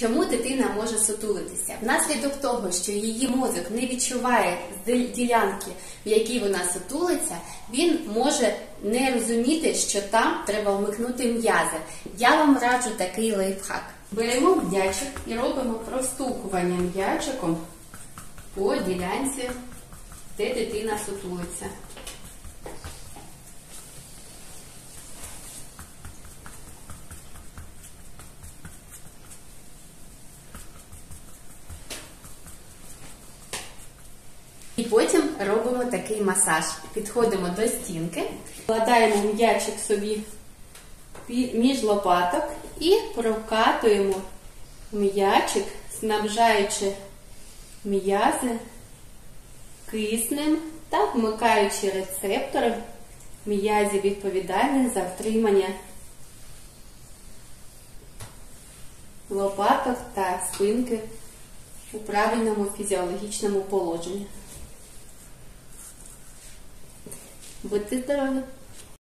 Чому дитина може сутулитися? Внаслідок того, що її мозок не відчуває ділянки, в якій вона сутулиться, він може не розуміти, що там треба вмикнути м'язи. Я вам раджу такий лайфхак. Беремо м'ячик і робимо простукування м'ячиком по ділянці, де дитина сутулиться. І потім робимо такий масаж. Підходимо до стінки, вкладаємо м'ячик собі між лопаток і прокатуємо м'ячик, снабжаючи м'язи киснем та вмикаючи рецептори м'язів, відповідальних за втримання лопаток та спинки у правильному фізіологічному положенні. Будьте здорові!